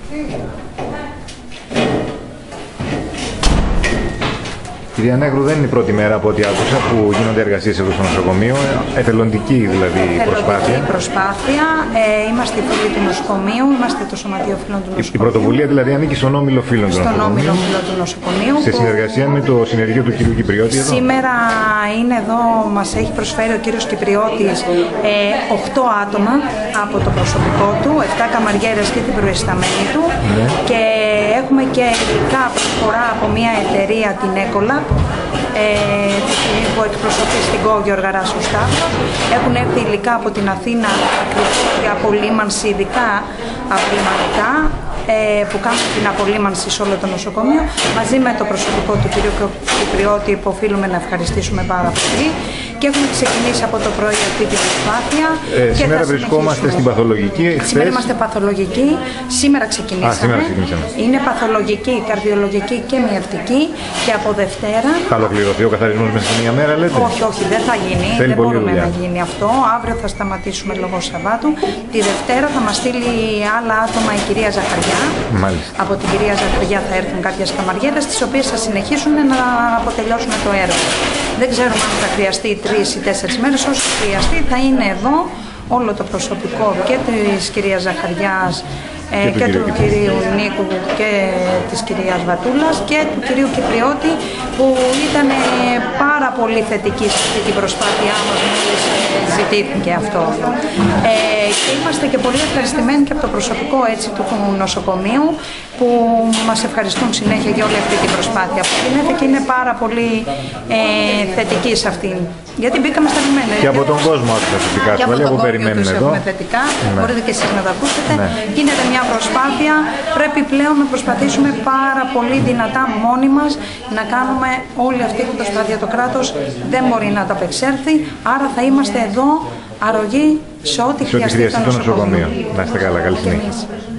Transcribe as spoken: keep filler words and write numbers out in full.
Κυρία Νέγρου, δεν είναι η πρώτη μέρα από ό,τι άκουσα που γίνονται εργασίες εδώ στο νοσοκομείο, εθελοντική δηλαδή εθελοντική προσπάθεια. προσπάθεια. Ε, είμαστε οι φίλοι του νοσοκομείου, είμαστε το Σωματείο Φίλων του Νοσοκομείου. Η πρωτοβουλία δηλαδή ανήκει στον Όμιλο Φίλων του Στον Νοσοκομείου. Όμιλο Φίλων του Νοσοκομείου. Σε συνεργασία με το συνεργείο του κυρίου Κυπριώτη εδώ. Σήμερα είναι εδώ, μας έχει προσφέρει ο κύριος Κυπριώτης ε, οκτώ άτομα από το προσωπικό του, επτά καμαριέρες και την προϊσταμένη του. Ναι. Και έχουμε και ειδικά προσφορά από μια εταιρεία, την Ecolab, ε, που εκπροσωπεί στην Κόγιο Γαράσου Σταύρος. Έχουν έρθει υλικά από την Αθήνα για απολύμανση, ειδικά απολυμαντικά, ε, που κάνουν την απολύμανση σε όλο το νοσοκομείο. Μαζί με το προσωπικό του κ. Κυπριώτη, που οφείλουμε να ευχαριστήσουμε πάρα πολύ. Και έχουμε ξεκινήσει από το πρωί αυτή την προσπάθεια. Ε, σήμερα βρισκόμαστε στην παθολογική. Σήμερα είμαστε παθολογικοί. Σήμερα ξεκινήσαμε. Α, σήμερα ξεκινήσαμε. Είναι παθολογική, καρδιολογική και μυευτική. Και από Δευτέρα. Θα ολοκληρωθεί ο καθαρισμός μέσα σε μία μέρα, λέτε? Όχι, όχι, δεν θα γίνει. Θέλει δεν πολύ μπορούμε δουλειά. να γίνει αυτό. Αύριο θα σταματήσουμε λόγω Σαββάτου. Τη Δευτέρα θα μας στείλει άλλα άτομα η κυρία Ζαχαριά. Μάλιστα. Από την κυρία Ζαχαριά θα έρθουν κάποιες καμαριέρες, τις οποίες θα συνεχίσουν να αποτελειώσουν το έργο. Δεν ξέρουμε αν θα χρειαστεί τρεις ή τέσσερις μέρες. Όσο χρειαστεί θα είναι εδώ όλο το προσωπικό και της κυρίας Ζαχαριάς ε, και, και του κυρίου Νίκου και της κυρίας Βατούλας και του κυρίου Κυπριώτη, που ήταν πάρα πολύ θετική σε αυτή την προσπάθειά μας μόλις ζητήθηκε αυτό. Ε, και είμαστε και πολύ ευχαριστημένοι και από το προσωπικό έτσι, του νοσοκομείου, που μας ευχαριστούν συνέχεια για όλη αυτή την προσπάθεια που γίνεται και είναι πάρα πολύ ε, θετική σε αυτήν. Γιατί μπήκαμε στα λιμένα. Και από τον κόσμο άκουσα θετικά σχόλια που περιμένουν εδώ. Θετικά. Ναι. Μπορείτε και εσείς να τα ακούσετε. Ναι. Γίνεται μια προσπάθεια. Πρέπει πλέον να προσπαθήσουμε πάρα πολύ δυνατά μόνοι μας να κάνουμε όλη αυτή την προσπάθεια. Το κράτος δεν μπορεί να τα απεξέλθει. Άρα θα είμαστε εδώ αρρωγοί σε ό,τι χρειαστεί το νοσοκομείο. Να είστε καλά. Καλή συνέχεια.